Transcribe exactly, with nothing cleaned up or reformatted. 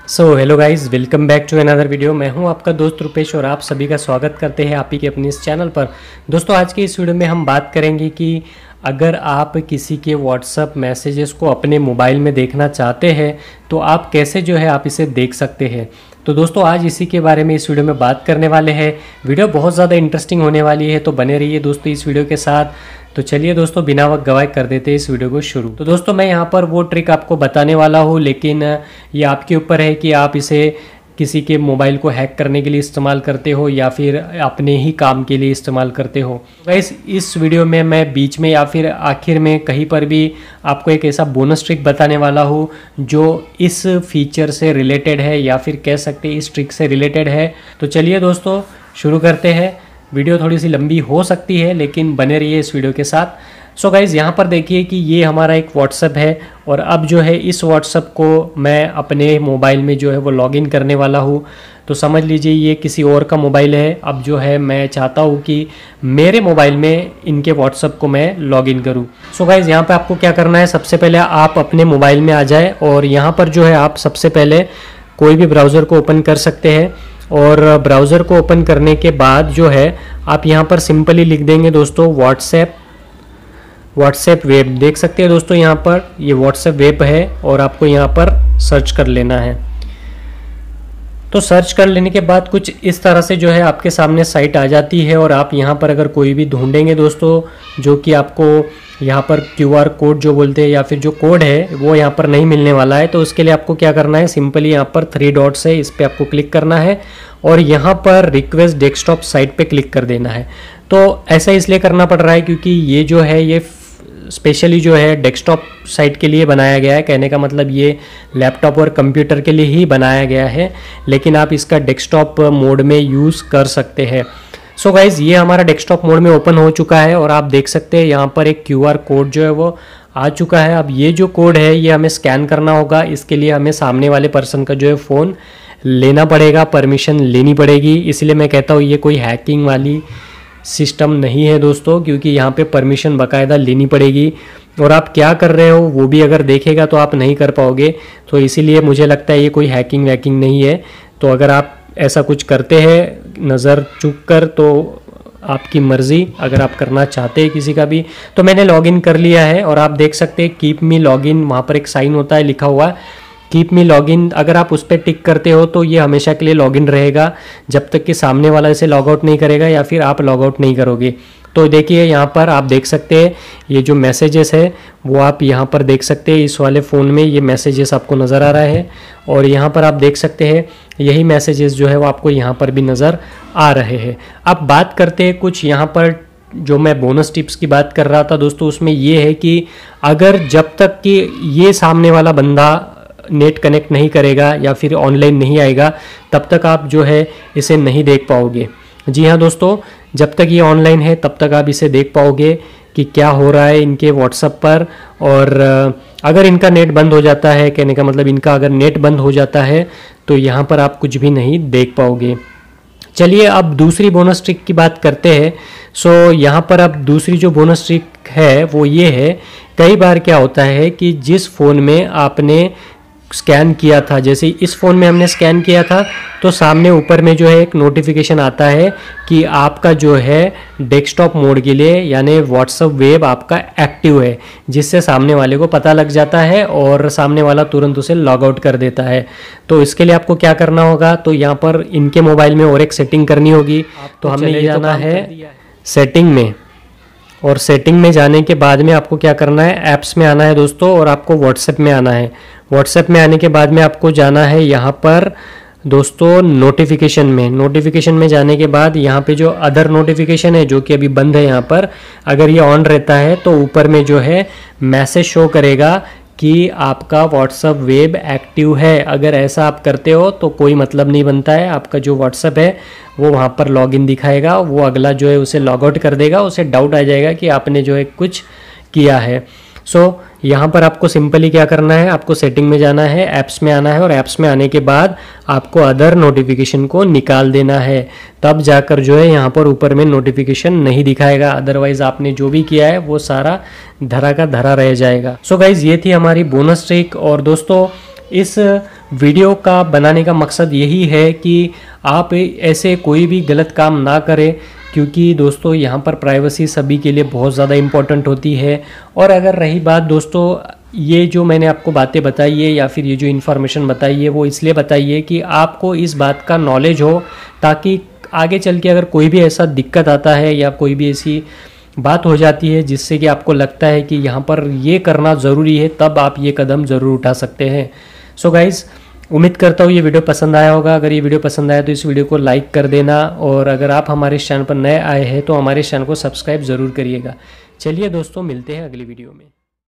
So hello guys, welcome back to another video. मैं हूं आपका दोस्त रुपेश और आप सभी का स्वागत करते हैं आप ही के अपने इस चैनल पर। दोस्तों, आज के इस वीडियो में हम बात करेंगे कि अगर आप किसी के व्हाट्सअप मैसेजेस को अपने मोबाइल में देखना चाहते हैं तो आप कैसे जो है आप इसे देख सकते हैं। तो दोस्तों, आज इसी के बारे में इस वीडियो में बात करने वाले हैं। वीडियो बहुत ज़्यादा इंटरेस्टिंग होने वाली है, तो बने रहिए दोस्तों इस वीडियो के साथ। तो चलिए दोस्तों, बिना वक्त गवाए कर देते हैं इस वीडियो को शुरू। तो दोस्तों, मैं यहाँ पर वो ट्रिक आपको बताने वाला हूँ, लेकिन ये आपके ऊपर है कि आप इसे किसी के मोबाइल को हैक करने के लिए इस्तेमाल करते हो या फिर अपने ही काम के लिए इस्तेमाल करते हो। गाइस, इस वीडियो में मैं बीच में या फिर आखिर में कहीं पर भी आपको एक ऐसा बोनस ट्रिक बताने वाला हूँ जो इस फीचर से रिलेटेड है या फिर कह सकते हैं इस ट्रिक से रिलेटेड है। तो चलिए दोस्तों, शुरू करते हैं। वीडियो थोड़ी सी लंबी हो सकती है, लेकिन बने रहिए इस वीडियो के साथ। सो गाइज़, यहाँ पर देखिए कि ये हमारा एक व्हाट्सअप है और अब जो है इस व्हाट्सअप को मैं अपने मोबाइल में जो है वो लॉगिन करने वाला हूँ। तो समझ लीजिए ये किसी और का मोबाइल है। अब जो है मैं चाहता हूँ कि मेरे मोबाइल में इनके व्हाट्सअप को मैं लॉगिन करूँ। सो गाइज़, यहाँ पे आपको क्या करना है, सबसे पहले आप अपने मोबाइल में आ जाए और यहाँ पर जो है आप सबसे पहले कोई भी ब्राउज़र को ओपन कर सकते हैं। और ब्राउज़र को ओपन करने के बाद जो है आप यहाँ पर सिंपली लिख देंगे दोस्तों व्हाट्सएप व्हाट्सएप वेब। देख सकते हैं दोस्तों, यहाँ पर ये व्हाट्सएप वेब है और आपको यहाँ पर सर्च कर लेना है। तो सर्च कर लेने के बाद कुछ इस तरह से जो है आपके सामने साइट आ जाती है और आप यहाँ पर अगर कोई भी ढूंढेंगे दोस्तों, जो कि आपको यहाँ पर क्यू आर कोड जो बोलते हैं या फिर जो कोड है वो यहाँ पर नहीं मिलने वाला है। तो उसके लिए आपको क्या करना है, सिंपली यहाँ पर थ्री डॉट्स है, इस पर आपको क्लिक करना है और यहाँ पर रिक्वेस्ट डेस्कटॉप साइट पे क्लिक कर देना है। तो ऐसा इसलिए करना पड़ रहा है क्योंकि ये जो है ये स्पेशली जो है डेस्कटॉप साइट के लिए बनाया गया है। कहने का मतलब ये लैपटॉप और कंप्यूटर के लिए ही बनाया गया है, लेकिन आप इसका डेस्कटॉप मोड में यूज़ कर सकते हैं। सो गाइज़, ये हमारा डेस्कटॉप मोड में ओपन हो चुका है और आप देख सकते हैं यहाँ पर एक क्यू आर कोड जो है वो आ चुका है। अब ये जो कोड है ये हमें स्कैन करना होगा। इसके लिए हमें सामने वाले पर्सन का जो है फ़ोन लेना पड़ेगा, परमिशन लेनी पड़ेगी। इसलिए मैं कहता हूँ ये कोई हैकिंग वाली सिस्टम नहीं है दोस्तों, क्योंकि यहाँ पे परमिशन बाकायदा लेनी पड़ेगी और आप क्या कर रहे हो वो भी अगर देखेगा तो आप नहीं कर पाओगे। तो इसीलिए मुझे लगता है ये कोई हैकिंग वैकिंग नहीं है। तो अगर आप ऐसा कुछ करते हैं नज़र चूक कर तो आपकी मर्ज़ी, अगर आप करना चाहते हैं किसी का भी। तो मैंने लॉगिन कर लिया है और आप देख सकते हैं कीप मी लॉगिन, वहाँ पर एक साइन होता है लिखा हुआ कीप मी लॉगिन। अगर आप उस पर टिक करते हो तो ये हमेशा के लिए लॉगिन रहेगा जब तक कि सामने वाला इसे लॉग आउट नहीं करेगा या फिर आप लॉग आउट नहीं करोगे। तो देखिए यहाँ पर आप देख सकते हैं ये जो मैसेजेस है वो आप यहाँ पर देख सकते हैं। इस वाले फ़ोन में ये मैसेजेस आपको नज़र आ रहा है और यहाँ पर आप देख सकते हैं यही मैसेजेस जो है वो आपको यहाँ पर भी नज़र आ रहे हैं। अब बात करते हैं कुछ यहाँ पर जो मैं बोनस टिप्स की बात कर रहा था दोस्तों, उसमें ये है कि अगर जब तक कि ये सामने वाला बंदा नेट कनेक्ट नहीं करेगा या फिर ऑनलाइन नहीं आएगा तब तक आप जो है इसे नहीं देख पाओगे। जी हाँ दोस्तों, जब तक ये ऑनलाइन है तब तक आप इसे देख पाओगे कि क्या हो रहा है इनके व्हाट्सएप पर। और अगर इनका नेट बंद हो जाता है, कहने का मतलब इनका अगर नेट बंद हो जाता है तो यहाँ पर आप कुछ भी नहीं देख पाओगे। चलिए अब दूसरी बोनस ट्रिक की बात करते हैं। सो यहाँ पर अब दूसरी जो बोनस ट्रिक है वो ये है, कई बार क्या होता है कि जिस फ़ोन में आपने स्कैन किया था, जैसे इस फ़ोन में हमने स्कैन किया था तो सामने ऊपर में जो है एक नोटिफिकेशन आता है कि आपका जो है डेस्कटॉप मोड के लिए यानी व्हाट्सएप वेब आपका एक्टिव है, जिससे सामने वाले को पता लग जाता है और सामने वाला तुरंत उसे लॉग आउट कर देता है। तो इसके लिए आपको क्या करना होगा, तो यहाँ पर इनके मोबाइल में और एक सेटिंग करनी होगी। तो हमने ये जाना है सेटिंग में और सेटिंग में जाने के बाद में आपको क्या करना है, ऐप्स में आना है दोस्तों और आपको व्हाट्सएप में आना है। व्हाट्सएप में आने के बाद में आपको जाना है यहाँ पर दोस्तों नोटिफिकेशन में। नोटिफिकेशन में जाने के बाद यहाँ पे जो अदर नोटिफिकेशन है जो कि अभी बंद है, यहाँ पर अगर ये ऑन रहता है तो ऊपर में जो है मैसेज शो करेगा कि आपका व्हाट्सएप वेब एक्टिव है। अगर ऐसा आप करते हो तो कोई मतलब नहीं बनता है, आपका जो व्हाट्सएप है वो वहाँ पर लॉगिन दिखाएगा, वो अगला जो है उसे लॉग आउट कर देगा, उसे डाउट आ जाएगा कि आपने जो है कुछ किया है। सो so, यहाँ पर आपको सिंपली क्या करना है, आपको सेटिंग में जाना है, ऐप्स में आना है और ऐप्स में आने के बाद आपको अदर नोटिफिकेशन को निकाल देना है। तब जाकर जो है यहाँ पर ऊपर में नोटिफिकेशन नहीं दिखाएगा, अदरवाइज आपने जो भी किया है वो सारा धरा का धरा रह जाएगा। सो so गाइज, ये थी हमारी बोनस ट्रिक। और दोस्तों इस वीडियो का बनाने का मकसद यही है कि आप ऐसे कोई भी गलत काम ना करें, क्योंकि दोस्तों यहाँ पर प्राइवेसी सभी के लिए बहुत ज़्यादा इम्पोर्टेंट होती है। और अगर रही बात दोस्तों, ये जो मैंने आपको बातें बताई है या फिर ये जो इन्फॉर्मेशन बताई है, वो इसलिए बताई है कि आपको इस बात का नॉलेज हो, ताकि आगे चल के अगर कोई भी ऐसा दिक्कत आता है या कोई भी ऐसी बात हो जाती है जिससे कि आपको लगता है कि यहाँ पर ये करना ज़रूरी है, तब आप ये कदम ज़रूर उठा सकते हैं। सो गाइज़, उम्मीद करता हूँ ये वीडियो पसंद आया होगा। अगर ये वीडियो पसंद आया तो इस वीडियो को लाइक कर देना, और अगर आप हमारे इस चैनल पर नए आए हैं तो हमारे इस चैनल को सब्सक्राइब ज़रूर करिएगा। चलिए दोस्तों, मिलते हैं अगली वीडियो में।